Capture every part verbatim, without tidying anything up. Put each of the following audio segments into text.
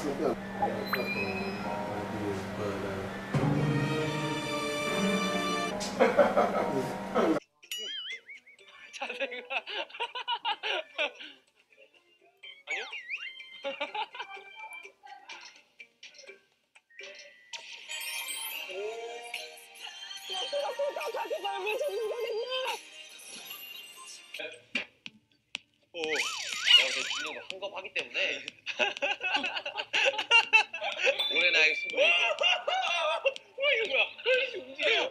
자세가 아니요? 오, 내가 그 중요한 거 한겁하기 때문에 올해 나의 승부. 와 이거 뭐야? 씨 움직여.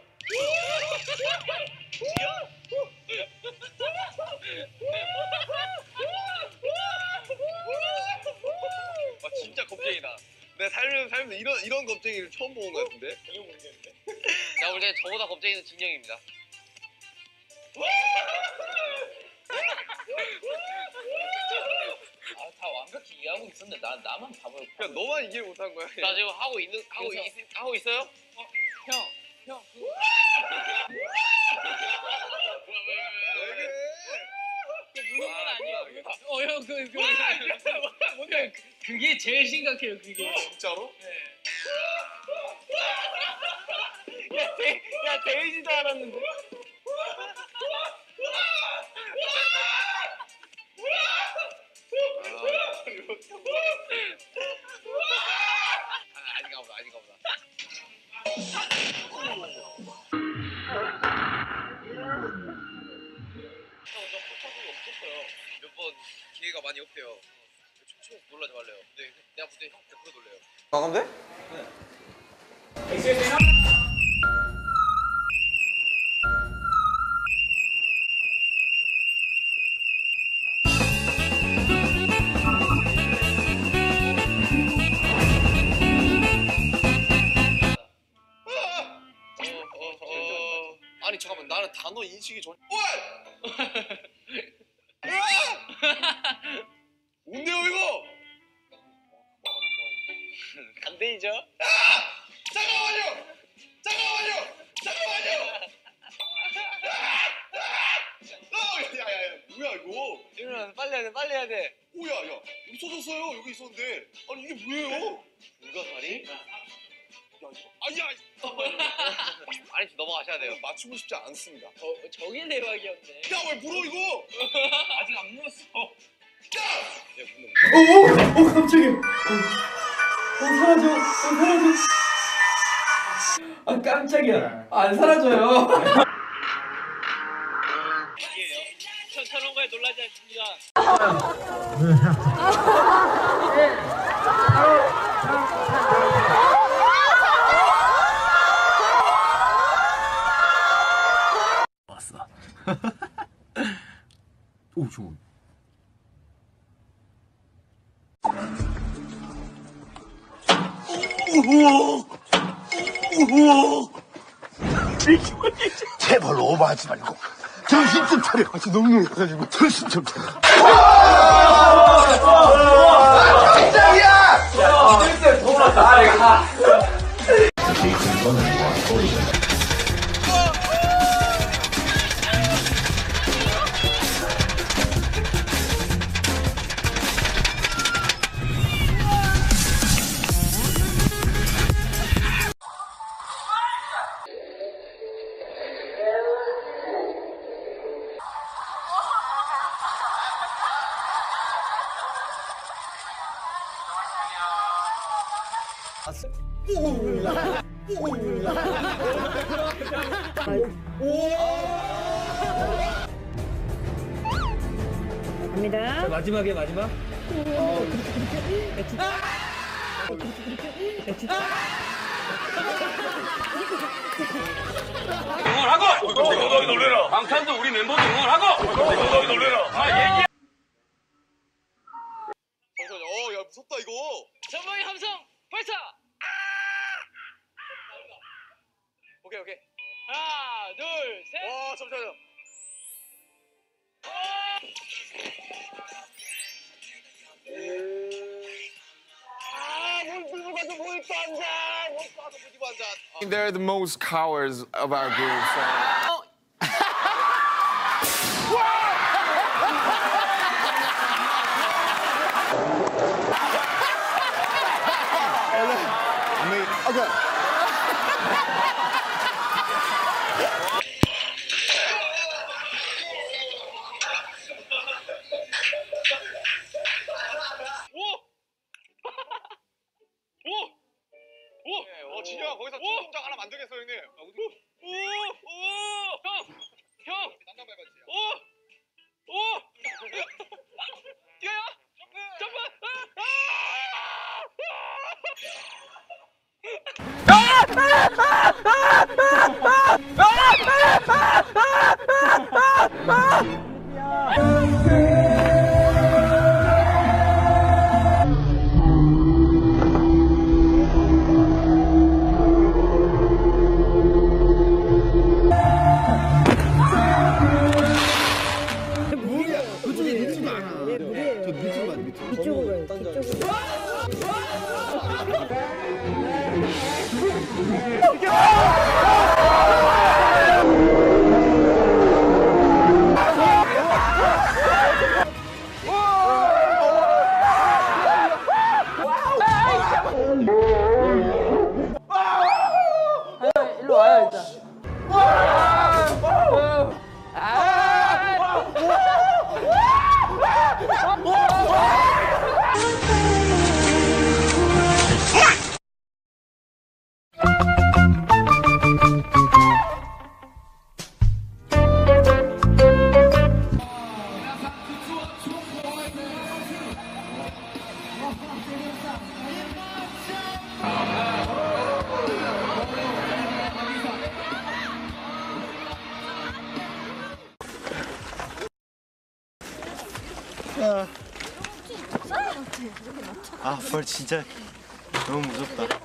와 진짜 겁쟁이다. 내가 살면서 살면서 이런 이런 겁쟁이를 처음 본 것 같은데. 전혀 모르겠는데. 자 볼 때 저보다 겁쟁이는 진영입니다. 아, 다 완벽히 이해하고 있었는데 나 나만 답을. 그냥 너만 이해 못한 거야. 나 지금 하고 있는 하고 그래서... 있, 하고 있어요? 어, 형, 형. 그거... 왜 그래? 무슨 건 아니야. 어, 형, 그, 그, 그, 그게 제일 심각해요, 그게. 진짜로? 네. 야, 데, 야, 데이지도 않았는데. 아, 아닌가 보다, 아닌가 보다. 몇 번 기회가 많이 없대요. 춤추면서 놀라지 말래요. 네, 내가 볼 때 형 백 퍼센트 놀래요. 나가면 돼? 네. 엑스에스나? 아니 잠깐만 나는 단어 인식이 전. 뭔데요 이거? 안 되죠? 잠깐만요! 잠깐만요! 잠깐만요! 아! 야야야 뭐야 이거? 일어나 빨리 해야 돼 빨리 해야 돼. 오야 야 없어졌어요 여기 있었는데. 아니 이게 뭐예요? 불가사리? 야 이거 아야! 아니 넘어가셔야 돼요. 맞추고 싶지 않습니다. 어, 저게 대박이었네. 야 왜 물어 이거? 아직 안 물었어. 야 근데 오! 오 깜짝이야. 어, 어 사라져. 어 사라져. 아 깜짝이야. 안 사라져요. 저, 저런 거에 놀라지 않습니다. 왔어. 오 좋은. 제발 오버하지 말고 정신 좀 차려. 아, 너무 놀라가지고 정신 좀 차려. 깜짝이야! 이들들 돌아가. 내가. 갑니다. 자, 마지막에 마지막. 응원하고! 대동덕이 놀래라! 방탄도 우리 멤버도 응원하고! 대동덕이 놀래라! 아, 얘기해! 잠시만요. 어야 무섭다 이거. 전방의 함성 발사! 오케이 오케이. 하나, 둘, 셋! 와 잠시만요. They're the most cowards of our group. So. 잠깐. 어, 진영아 거기서 춤 동작 하나 만들겠어 형님. 오! 오! 형! 형! 난다 밟았지. 오! 오! 뛰어요! 점프! 이쪽으로 가요. 이쪽으로. 일로 와요 일단. 아, 벌 진짜 너무 무섭다.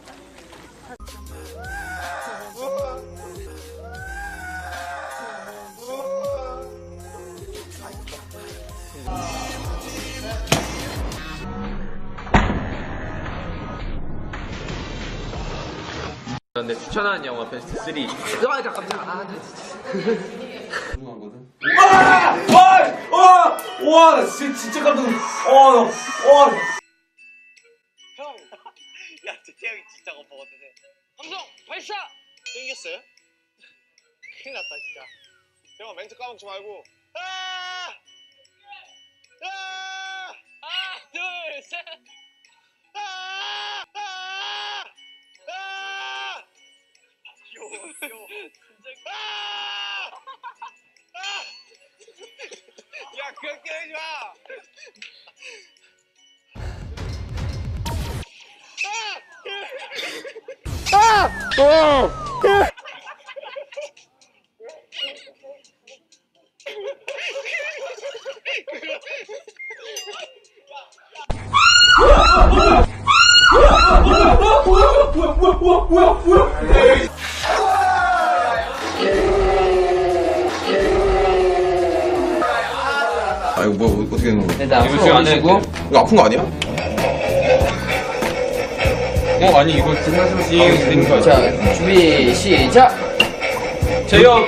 근데 추천하는 영화 베스트 삼. 아 잠깐만. 아, 나 진짜. 궁금하거든. 와! 와! 와! 나 진짜, 진짜 깜짝 놀랐어. 어, 나, 와! 형! 야, 제 태형이 진짜 겁먹었네. 함성! 발사! 땡겼어요? 큰일 났다, 진짜. 형아, 멘트 까먹지 말고. 아! 아! 하나, 둘, 셋! 아! 아! 아! 귀여워, 귀여워. 진짜. 아! 아! 야, 그거 깨지 마! 아 이거 뭐 어떻게 되는 거야? 일단 앞으로 오시고. 이거 아픈 거 아니야? 어 아니 이거 지금 되는 거야. 자 준비 시작. 재영.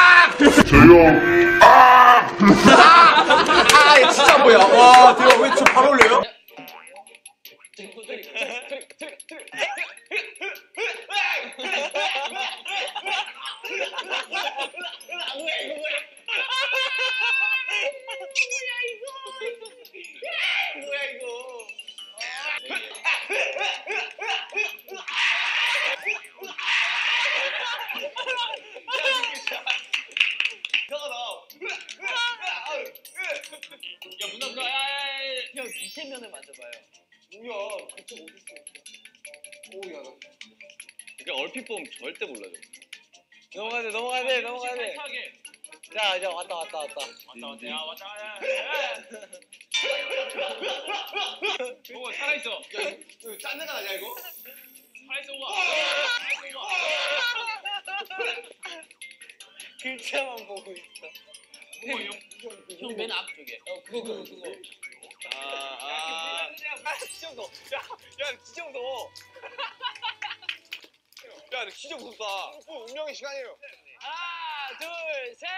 아 진짜 뭐야? 와 대박 왜 저 바로 올려요? 뭐야 이거? 야 문화 문화 야야야 형 밑에 면을 만져봐요. 뭐야 그쪽 어디 있어? 오야 나. 그러니까 얼핏 보면 절대 몰라요. 넘어가야 돼 넘어가야 돼 넘어가야 돼. 자 이제 왔다 왔다 왔다. 왔다 왔다 야 왔다 야. 오 살아있어. 야 이거 짠 데가 아니야 이거? 살아있어 우와. 살아있어 우와. 글자만 보고 있어. 형 맨 앞쪽에. 어 그거 그거 그거. 아 아. 야 지정도. 야야 지정도. 야 진짜 무섭다. 어, 운명의 시간이에요. 하나 둘 셋.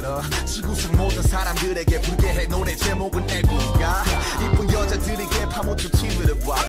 들어 지구상 모든 사람들에게 부르게 해 노래 제목은 애국가 이쁜 여자들에게 파묻힌 티위를 봐